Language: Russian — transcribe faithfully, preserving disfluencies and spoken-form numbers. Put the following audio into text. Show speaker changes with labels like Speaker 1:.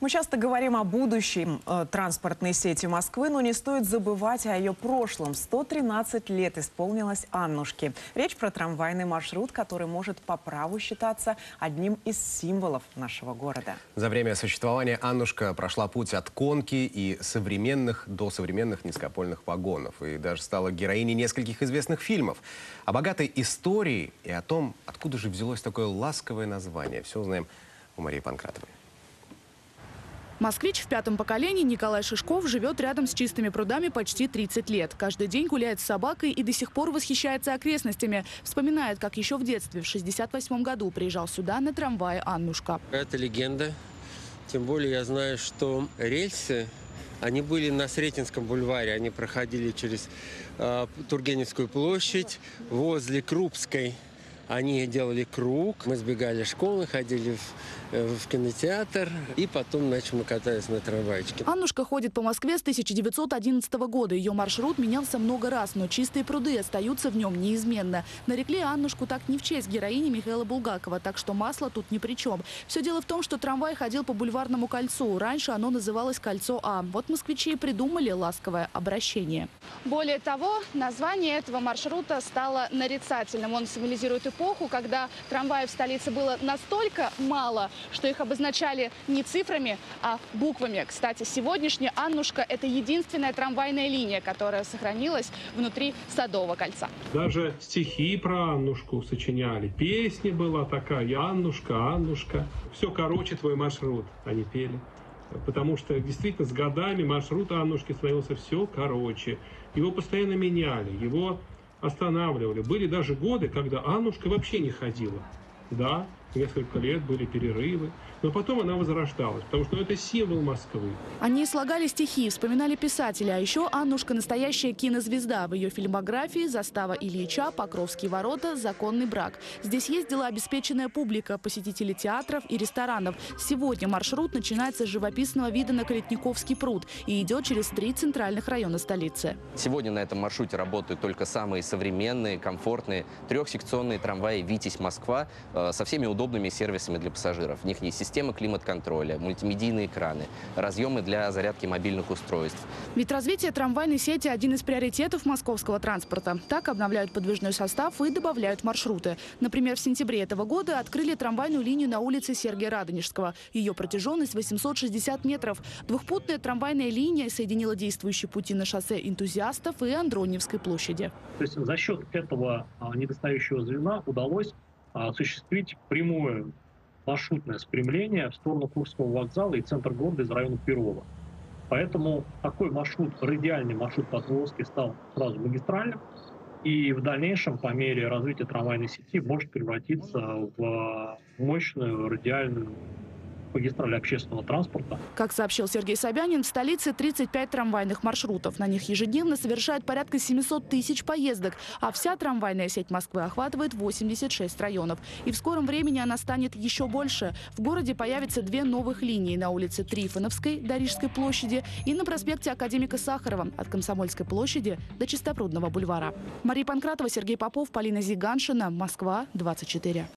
Speaker 1: Мы часто говорим о будущем э, транспортной сети Москвы, но не стоит забывать о ее прошлом. сто тринадцать лет исполнилось Аннушке. Речь про трамвайный маршрут, который может по праву считаться одним из символов нашего города.
Speaker 2: За время существования Аннушка прошла путь от конки и современных до современных низкопольных вагонов. И даже стала героиней нескольких известных фильмов. О богатой истории и о том, откуда же взялось такое ласковое название, все узнаем у Марии Панкратовой.
Speaker 3: Москвич в пятом поколении Николай Шишков живет рядом с чистыми прудами почти тридцать лет. Каждый день гуляет с собакой и до сих пор восхищается окрестностями. Вспоминает, как еще в детстве, в шестьдесят восьмом году, приезжал сюда на трамвае «Аннушка».
Speaker 4: Это легенда. Тем более я знаю, что рельсы, они были на Сретенском бульваре. Они проходили через э, Тургеневскую площадь, возле Крупской. Они делали круг, мы сбегали из школы, ходили в, в кинотеатр, и потом, значит, мы катались на трамвайчике.
Speaker 3: Аннушка ходит по Москве с тысяча девятьсот одиннадцатого года. Ее маршрут менялся много раз, но чистые пруды остаются в нем неизменно. Нарекли Аннушку так не в честь героини Михаила Булгакова, так что масло тут ни при чем. Все дело в том, что трамвай ходил по Бульварному кольцу. Раньше оно называлось «Кольцо А». Вот москвичи придумали ласковое обращение. Более того, название этого маршрута стало нарицательным. Он символизирует эпоху, когда трамваев в столице было настолько мало, что их обозначали не цифрами, а буквами. Кстати, сегодняшняя Аннушка – это единственная трамвайная линия, которая сохранилась внутри Садового кольца.
Speaker 5: Даже стихи про Аннушку сочиняли. Песня была такая: «Аннушка, Аннушка». Все короче твой маршрут, они пели. Потому что действительно с годами маршрут Аннушки становился все короче. Его постоянно меняли, его останавливали. Были даже годы, когда Аннушка вообще не ходила. Да, несколько лет были перерывы, но потом она возрождалась, потому что это символ Москвы.
Speaker 3: Они слагали стихи, вспоминали писателя. А еще Аннушка – настоящая кинозвезда. В ее фильмографии «Застава Ильича», «Покровские ворота», «Законный брак». Здесь ездила обеспеченная публика, посетители театров и ресторанов. Сегодня маршрут начинается с живописного вида на Калитниковский пруд и идет через три центральных района столицы.
Speaker 6: Сегодня на этом маршруте работают только самые современные, комфортные трехсекционные трамваи «Витязь-Москва» со всеми удобными сервисами для пассажиров. В них есть система климат-контроля, мультимедийные экраны, разъемы для зарядки мобильных устройств.
Speaker 3: Ведь развитие трамвайной сети – один из приоритетов московского транспорта. Так обновляют подвижной состав и добавляют маршруты. Например, в сентябре этого года открыли трамвайную линию на улице Сергия Радонежского. Ее протяженность восемьсот шестьдесят метров. Двухпутная трамвайная линия соединила действующие пути на шоссе Энтузиастов и Андроневской площади.
Speaker 7: То есть за счет этого недостающего звена удалось осуществить прямое маршрутное спрямление в сторону Курского вокзала и центр города из района Перова. Поэтому такой маршрут, радиальный маршрут по Орловской, стал сразу магистральным. И в дальнейшем, по мере развития трамвайной сети, может превратиться в мощную радиальную магистраль общественного транспорта.
Speaker 3: Как сообщил Сергей Собянин, в столице тридцать пять трамвайных маршрутов. На них ежедневно совершают порядка семисот тысяч поездок. А вся трамвайная сеть Москвы охватывает восемьдесят шесть районов. И в скором времени она станет еще больше. В городе появятся две новых линии на улице Трифоновской до Рижской площади и на проспекте Академика Сахарова от Комсомольской площади до Чистопрудного бульвара. Мария Панкратова, Сергей Попов, Полина Зиганшина. Москва, двадцать четыре.